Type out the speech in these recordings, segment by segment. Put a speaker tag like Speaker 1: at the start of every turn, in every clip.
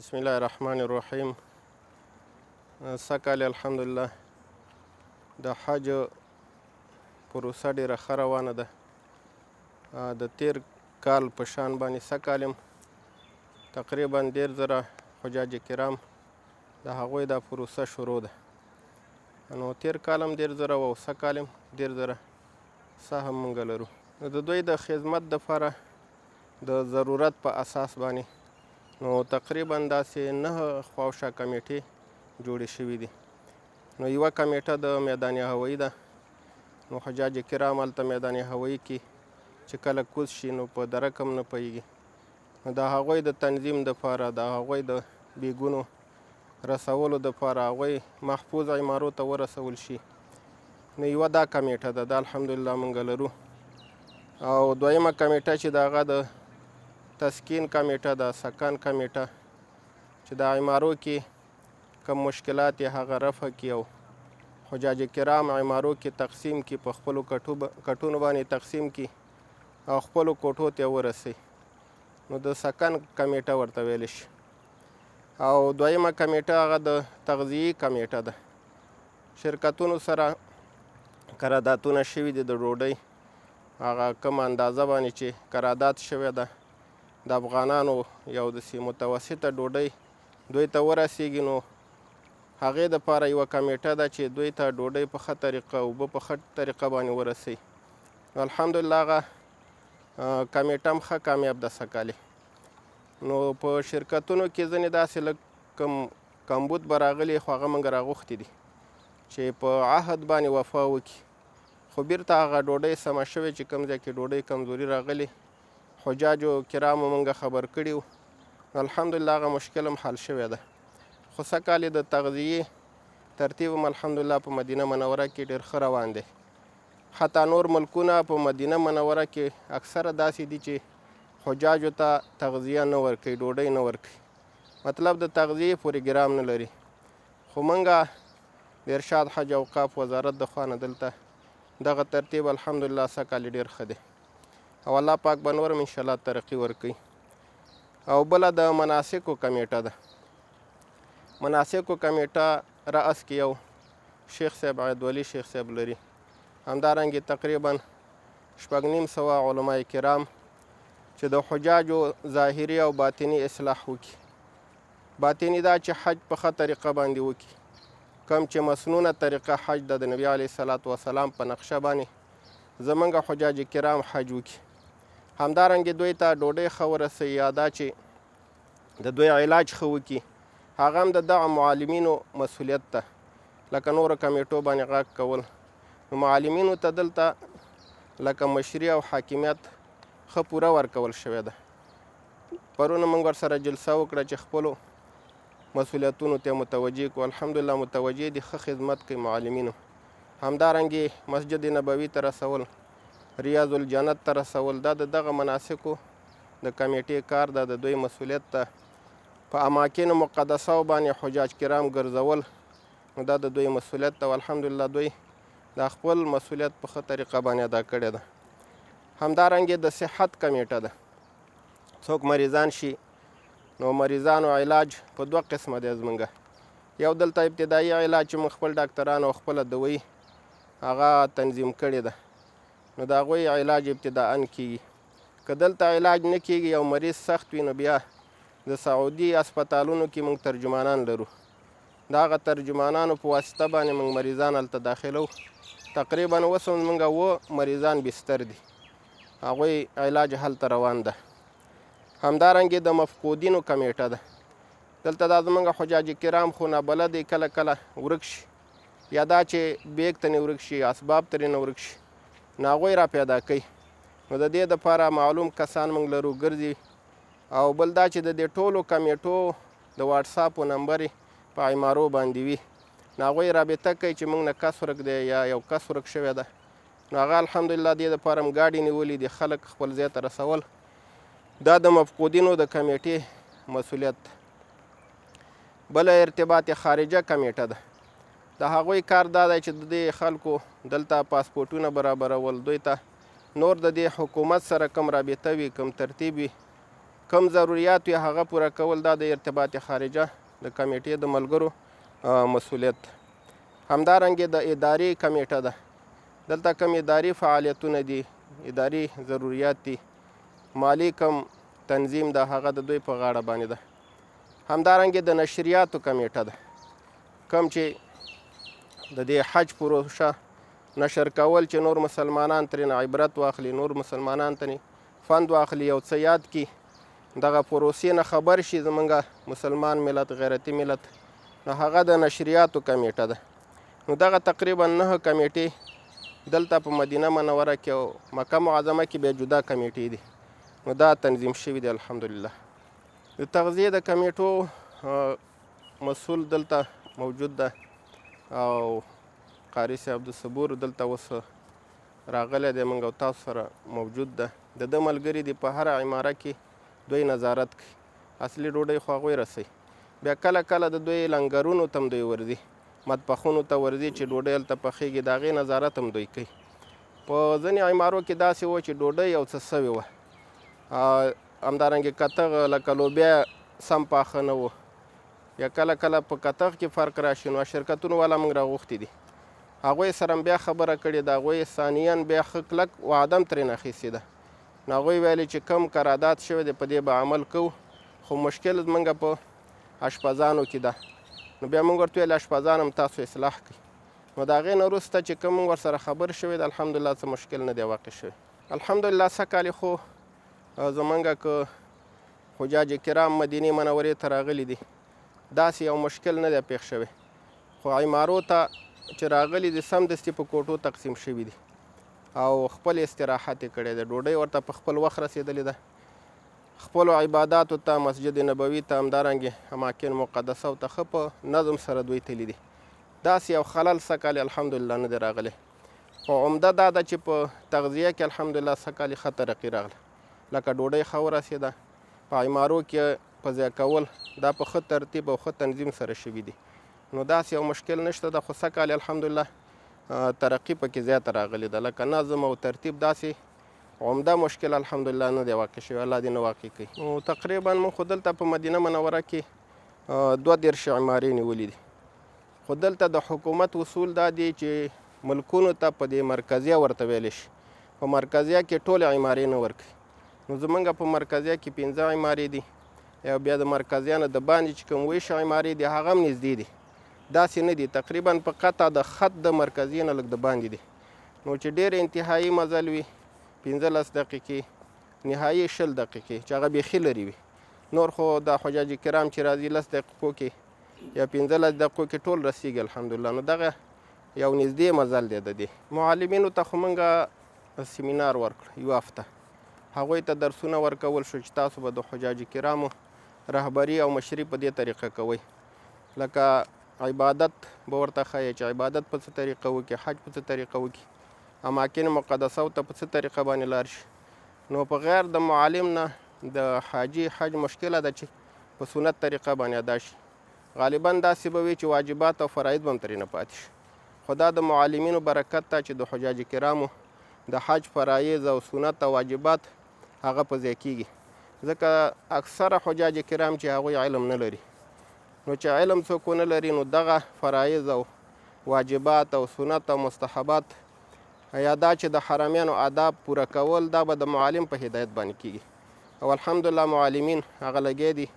Speaker 1: بسم الله الرحمن الرحیم. سږکال الحمدلله د حج پروسه ډېره ښه روانه ده. د تیر کال په شان باندې سږکال هم تقریبا 10,000 حجاج کرام د هغوی دا پروسه شروع ده. نو تیر کال هم 10,000 او سږکال هم 10,000 سهم موږ لرو. نو د دوی د خدمت دپاره د ضرورت په اساس باندې نو تقریبا داسې 9 خواوشا کمیټې جوړې شوي دي. نو یوه کمیټه د میدان هوایي ده. نو حجاج کرام هلته میدان هوایي کې چې کله کوز شي نو په درک هم نه پوهېږي. نو د هغوی د تنظیم دپاره د هغوی د بیګونو رسولو دپاره هغوی محفوظ عمارو ته ورسول شي. نو یوه دا کمیټه ده، دا الحمدلله موږ لرو. او دویمه کمیټه چې د هغه د تسکین کمیټه ده، سکن کمیټه چې د عمارو کې کم مشکلات یې هغه رفع کړي او حجاج کرام عمارو کې تقسیم کړي، په خپلو کټونو باندې تقسیم کړي او خپلو کوټو ته ورسوي. نو د سکن کمیټه ورته ویلی شي. او دویمه کمیټه هغه د تغذیې کمیټه ده. شرکتونو سره قراردادونه شوي دي د ډوډۍ هغه کم اندازه باندې چې قرارداد شوی ده د افغانانو یو داسې متوسطه ډوډۍ دوی ته ورسیږي. نو هغې دپاره یوه کمیټه ده چې دوی ته ډوډۍ په ښه طریقه اوبه په ښه طریقه باندې ورسوي. الحمدلله هغه کمیټه هم ښه کامیاب ده سږکالې. نو په شرکتونو کې ځینې داسې لږ کم کمبود به راغلي، خو هغه موږ راغوښتي دي چې په عهد باندې وفا وکړي. خو بیرته هغه ډوډۍ سمه شوې چې کوم ځای کې ډوډۍ کمزوري راغلي حجاجو کرامو موږ خبر کړي وو. الحمدلله هغه مشکل هم حل شوی ده. خو سږکال د تغذیې ترتیب هم الحمدلله په مدینه منوره کې ډېر ښه روان دی. حتی نور ملکونه په مدینه منوره کې اکثره داسې دي چې حجاجو ته تغذیه نه ورکوي، ډوډۍ نه ورکوي، مطلب د تغذیې پروګرام نه لري. خو موږ د ارشاد حج اوقاف وزارت د خوا نه دلته دغه ترتیب الحمدلله سږکال ډېر ښه دی او الله پاک به نور هم انشاءالله ترقي ورکوي. او بله د مناسکو کمیټه ده. مناسکو کمیټه رأس کې یو شیخ صاحب عیدولي شیخ صاحب لري. همدارنګې تقریبا 6,500 علماء کرام چې د حجاجو ظاهري او باطني اصلاح وکړي. باطني دا چې حج په ښه طریقه باندې وکړي، کم چې مسنونه طریقه حج ده د نبي علیه الصلاة وسلام په نقشه باندې زمونږ حجاج کرام حج وکړي. همدارنګې دوی ته ډوډۍ ښه ورسوي یا دا چې د دوی علاج ښه وکړي، هغه هم د دغه معلمینو مسؤلیت ده. لکه نورو کمیټو باندې غږ کول، نو معلمینو ته دلته لکه مشري او حاکمیت ښه پوره ورکول شوی ده. پرونه موږ ورسره جلسه وکړه چې خپلو مسؤلیتونو ته متوجه کړو. الحمدلله متوجه دي، ښه خدمت کوي معلمینو. همدارنګې مسجد نبوي ته رسول، ریاض الجنت ته رسول، دا د دغه مناسکو د کمیټې کار ده. د دوی مسؤلیت ته په اماکن مقدسو باندې حجاج کرام ګرځول، نو دا د دوی مسؤلیت ده. الحمدلله دوی دا خپل مسؤلیت په ښه طریقه باندې ادا کړی ده. همدارنګې د صحت کمیټه ده. څوک مریضان شي نو مریضانو علاج په 2 قسمه دی زمونږ. یو دلته ابتدایي علاج چې موږ خپل ډاکټرانو او خپله دوی هغه تنظیم کړې ده، نو د هغوی علاج ابتداءً کیږي. که دلته علاج نه کیږي یو مریض سخت وي، نو بیا د سعودي اسپتالونو کې موږ ترجمانان لرو. د هغه ترجمانانو په واسطه باندې موږ مریضان هلته داخلو. تقریبا اوس هم موږ 7 مریضان بستر دي، هغوی علاج هلته روان ده. همدارنګې د مفقودینو کمیټه ده. دلته دا زموږ حجاج کرام خو نابلده کله کله ورک شي، یا دا چې بیګ ته نه ورک شي، اسباب ترې نه ورک شي، نو هغوی را پیدا کوي. نو د دې دپاره معلوم کسان موږ لرو ګرځي. او بل دا چې د دې ټولو کمیټو د واټساپو نمبر په عمارو باندې وي، نو هغوی رابطه کوي چې موږ نه کس ورک دی یا یو کس ورک شوی ده. نو هغه الحمدلله دې دپاره هم ګاډي نیولي دي خلک خپل ځای ته رسول. دا د مفقودینو د کمیټې مسؤلیت ده. بله ارتباط خارجه کمیټه ده. د هغوی کار دا دی چې د دې خلکو دلته پاسپورټونه برابرول، دوی ته نور د دې حکومت سره کم رابطه وي، کم ترتیب وي، کم ضروریات وي هغه پوره کول دا د ارتباط خارجه د کمیټې د ملګرو مسؤلیت ده. همدارنګې د ادارې کمیټه ده. دلته کم اداري فعالیتونه دي، اداري ضروریات دي، مالی کم تنظیم ده، هغه د دوی په غاړه باندې ده. همدارنګې د نشریاتو کمیټه ده، کم چې د دې حج پروسه نشر کول چې نور مسلمانان ترېنه عبرت واخلي، نور مسلمانان ترې فند واخلي، یو څه یاد کړي، دغه پروسې نه خبر شي زمونږ مسلمان ملت، غیرتي ملت، نو هغه د نشریاتو کمیټه ده. نو دغه تقریبا 9 کمیټې دلته په مدینه منوره کې او مکه معظمه کې بیا جدا کمیټې دي. نو دا تنظیم شوي دي الحمدلله. د تغذیې د کمیټو مسؤل دلته موجود ده او قاري صاحب عبدالصبور دلته اوس راغلی دی، موږ او تاسو سره موجود ده. د ده ملګري دي په هره عماره کې دوی نظارت کوي، اصلي ډوډۍ خو هغوی رسوي. بیا کله کله د دوی لنګرونو ته هم دوی ورځي، مطبخونو ته ورځي چې ډوډۍ هلته پخېږي، د هغې نظارت هم دوی کوي. په ځینې عمارو کې داسې و چې ډوډۍ یو څه سوې وه، همدارنګې کتغ لکه لوبیا سم پاخه نه و، یا کله کله په کتغ کې فرق راشي. نو شرکتونو والا موږ راغوښتي دي، هغوی سره بیا خبره کړې ده، هغوی ثانیاً بیا ښه کلک وعده هم ترېنه اخیستې ده. نو هغوی ویلې چې کم قرارداد شوی دی په دې به عمل کوو، خو مشکل زموږ په اشپزانو کې ده. نو بیا موږ ورته ویل اشپزان هم تاسو اصلاح کړئ. نو د هغې نه وروسته چې کوم موږ ورسره خبر شوی دی الحمدلله څه مشکل نه دی واقع شوی. الحمدلله سږ خو زمونږ که حجاج کرام مدینې منورې ته راغلي دي داسې یو مشکل نه دی پېښ شوی، خو عمارو ته چې راغلي دي سمدستي په کوټو تقسیم شوي دي او خپل استراحت یې کړی دی، ډوډۍ ورته په خپل وخت رسېدلې ده، خپلو عباداتو ته، مسجد نبوي ته، همدارنګې اماکن مقدسو ته ښه په نظم سره دوی تللي دي. داسې یو خلل سږ الحمدلله نه دی راغلی. خو عمده دا ده چې په تغذیه کې الحمدلله سږ ښه ترقي راغله، لکه ډوډۍ ښه ورسېده، په عمارو کې په ځای کول دا په ښه ترتیب او ښه تنظیم سره شوي دي. نو داسې یو مشکل نشته ده، خو سږ الحمدلله ترقي پکې زیاته راغلې ده، لکه نظم او ترتیب داسې عمده مشکل الحمدلله نه دی واقع شوی، الله دې نه واقع کوي. نو تقریبا موږ خو دلته په مدینه منوره کې 32 عمارې نیولې دي، خو دلته د حکومت اصول دا دی چې ملکونو ته په دې مرکزیه ورته ویلی شي، په مرکزیه کې ټولې عمارې نه ورکوي. نو زمونږ په مرکزیه کې 15 عمارې دي، او بیا د مرکزیه نه د باندې چې کوم 20 عمارې دي هغه هم نږدې دي، داسې نه دي، تقریبا په قطع د خط د مرکزیې نه لږ د باندې دي. نو چې ډېر انتهایي مزل وي 15 دقیقې، نهایي 20 دقیقې چې هغه بیخي لرې وي. نور خو د حجاج کرام چې راځي 10 دقیقو کې یا 15 دقیقو کې ټول رسیږي الحمدلله. نو دغه یو نږدې مزل دی د دې. معلمینو ته خو موږ سیمینار ورکړ یو هفته، هغوی ته درسونه ورکول شو چې تاسو به د حجاج کرامو رهبري او مشري په دې طریقه کوئ، لکه عبادت به ورته ښایي چې عبادت په څه طریقه وکړي، حج په څه طریقه وکړي، اماکن مقدسو ته په څه طریقه باندې لاړ شي. نو په غیر د معلم نه د حاجي حج مشکله ده چې په سنت طریقه باندې ادا شي. غالبا داسې به وي چې واجبات او فرایض به هم ترې نه پاتې شي، خو دا د معلمینو برکت ته چې د حجاج کرامو د حج فرایض او سنت او واجبات هغه په ځای کېږي، ځکه اکثره حجاج کرام چې هغوی علم نه لري. نو چې علم څوک ونه لري نو دغه فرایض او واجبات او سنت او مستحبات یا دا چې د حرمینو آداب پوره کول دا به د معلم په هدایت باندې کېږي. او الحمدلله معلمین هغه لګی دي،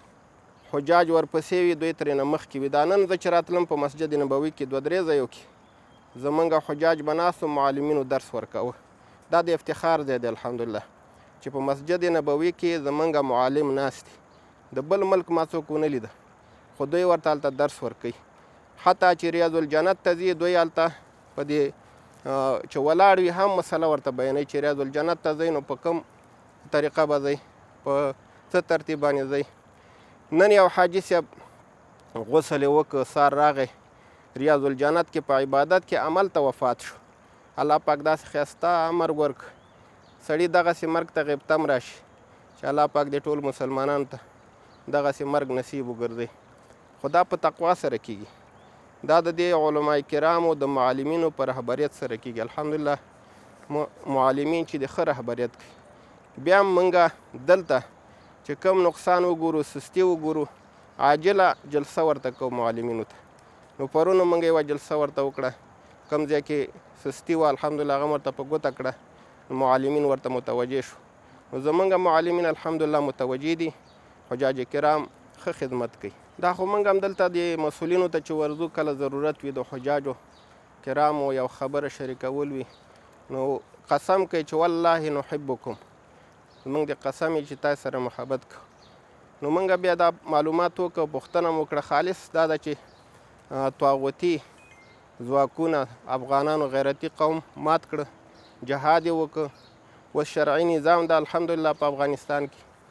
Speaker 1: حجاج ورپسې وي، دوی ترېنه مخکې وي. دا نن زه چې راتلم په مسجد نبوي کې 2-3 ځایو کې زمونږ حجاج به ناست معلمینو درس ورکوه. دا د افتخار ځای دی الحمدلله چې په مسجد نبوي کې زمونږ معلم ناست دي. د بل ملک ما څوک ونه لیده، خو دوی ورته هلته درس ورکوي. حتی چې ریاض الجنت ته ځي دوی هلته په دې چې ولاړ وي هم مسله ورته بیانوي چې ریاض الجنت ته ځئ نو په کوم طریقه به ځئ، په څه ترتیب باندې ځئ. نن یو حاجي صاحب غسل یې وکړ، سار راغی ریاض الجنت کې په عبادت کې عمل ته وفات شو. الله پاک داسې ښایسته مرګ ورکړ، سړي دغسې مرګ ته غیبته هم راشي چې الله پاک دې ټول مسلمانانو ته دغسې مرګ نصیب وګرځوي. خو دا په تقوا سره کېږي، دا د دې علما کرامو د معلمینو په رهبریت سره کېږي. الحمدلله معلمین چې د ښه رهبریت کوي. بیا هم موږ دلته چې کم نقصان وګورو، سستي وګورو، عاجله جلسه ورته کوو معلمینو ته. نو پرونه موږ یوه جلسه ورته وکړه، کوم ځای کې سستي وه الحمدلله هغه ورته په ګوته کړه، معلمین ورته متوجه شو. نو زمونږ معلمین الحمدلله متوجه دي، حجاج کرام ښه خدمت کوي. دا خو موږ هم دلته د مسؤلینو ته چې ورځو کله ضرورت وي د حجاجو کرامو یو خبره شریکول وي، نو قسم کوي چې والله نحبکم، موږ د قسم چې تاسو سره محبت کوو. نو موږ بیا دا معلومات وکړو، پوښتنه مو وکړه، خالص دا ده چې طاغوتي ځواکونه افغانانو غیرتي قوم مات کړه، جهاد یې وکړه. اوس شرعي نظام ده الحمدلله په افغانستان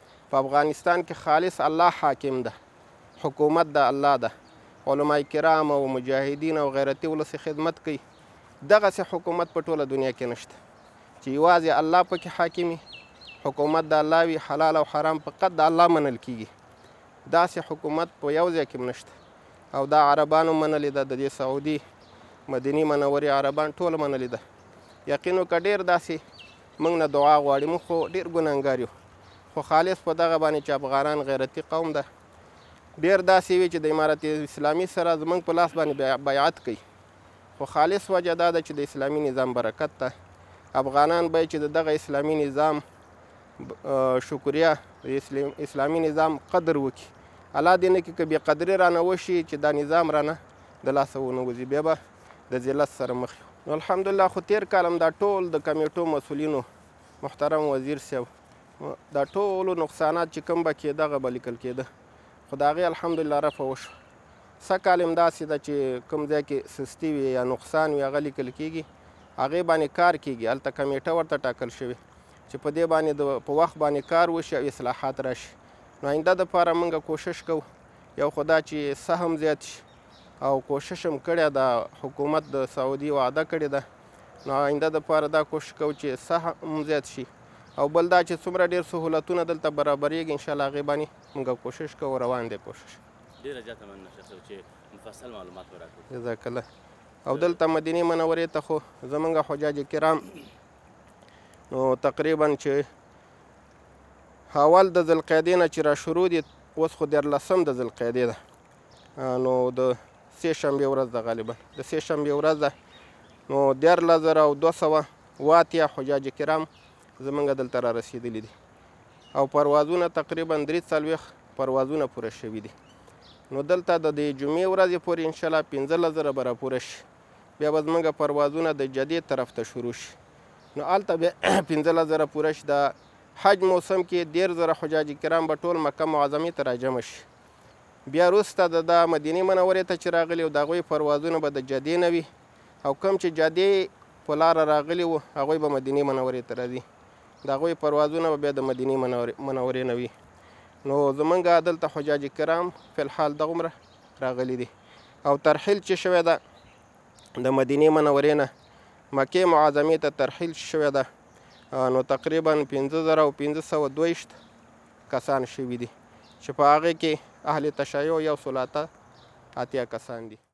Speaker 1: کې خالص الله حاکم ده، حکومت ده الله ده، علماء کرام او مجاهدین او غیرتي ولس خدمت کوي. دغسې حکومت په ټوله دنیا کې نشته چې یوازې الله پکې حاکمي، حکومت د الله وي، حلال او حرام فقط د الله منل کیږي. داسې حکومت په یو ځای کې هم نشته. او دا عربانو منلې ده، د دې سعودي مدینې منورې عربان ټوله منلې ده. یقین وکړه ډېر داسې موږ نه دعا غواړي، موږ خو ډېر ګناهګار یو، خو خالص په دغه باندې چې افغانان غیرتي قوم ده، ډېر داسې وي چې د امارت اسلامي سره زموږ په لاس باندې بیعت کوي، خو خالص وجه دا ده چې د اسلامي نظام برکت ده. افغانان باید چې د دغه اسلامي نظام شکریه، د اسلامي نظام قدر وکړي. الله دې نه کړي که بېقدري رانه وشي چې دا نظام رانه د لاسه ونه وځي، بیا به د ذلت سره مخ یو. نو الحمدلله خو تېر کال هم دا ټول د کمیټو مسؤلینو، محترم وزیر صاحب، دا ټولو نقصانات چې کوم به کېده هغه به لیکل کېده، خو د هغې الحمدلله رفع وشوه. سږکال هم داسې ده چې کوم ځای کې سستي وي یا نقصان وي هغه لیکل کېږي، هغې باندې کار کېږي. هلته کمیټه ورته ټاکل شوې چې په دې باندې په وخت باندې کار وشي او اصلاحات راشي. نو آینده دپاره موږ کوشش کوو، یو خو دا چې سهم زیات شي، او کوشش هم کړی ده، حکومت د سعودي وعده کړې ده. نو آینده دپاره دا کوشش کوو چې سهم زیات شي، او بل دا چې څومره ډېر سهولتونه دلته برابرېږي انشاءالله هغې باندې موږ کوشش کوو، روان دی کوشش.
Speaker 2: ډېره زیاته مننه شیخ صاحب چې مفصل معلومات مو راکړل.
Speaker 1: جزاک الله. او دلته مدینې منورې ته خو زموږ حجاج کرام نو تقریبا چې اول د ذوالقعدې نه چې را شروع دي، اوس خو 14 د ذوالقعدې ده، نو د سې شنبې ورځ ده، غالبا د سې شنبې ورځ ده. نو 14,280 حجاج کرام زمونږ دلته را رسېدلي دي، او پروازونه تقریبا 43 پروازونه پوره شوي دي. نو دلته د دې جمعې ورځې پورې انشاءالله 15,000 به را پوره شي، بیا به زمونږ پروازونه د جدې طرف ته شروع شي. نو هلته بیا 15,000 پوره شي. د حج موسم کې 13,000 حجاج کرام به ټول مکه معظمې ته راجمع شي. بیا وروسته د مدینې منورې ته چې راغلي و د هغوی پروازونه به د جدې نه وي، او کوم چې جدې په لاره راغلي وو هغوی به مدینې منورې ته راځي، د هغوی پروازونه به بیا د مدینې منورې نه وي. نو زمونږ دلته حجاج کرام فی الحال دغومره راغلي دي، او ترحیل چې شوی ده د مدینې منورې نه مکې معظمې ته ترحیل شوی ده، نو تقریبا 5,522 کسان شوي دي، چې په هغې کې اهل تشیع 180 کسان دي.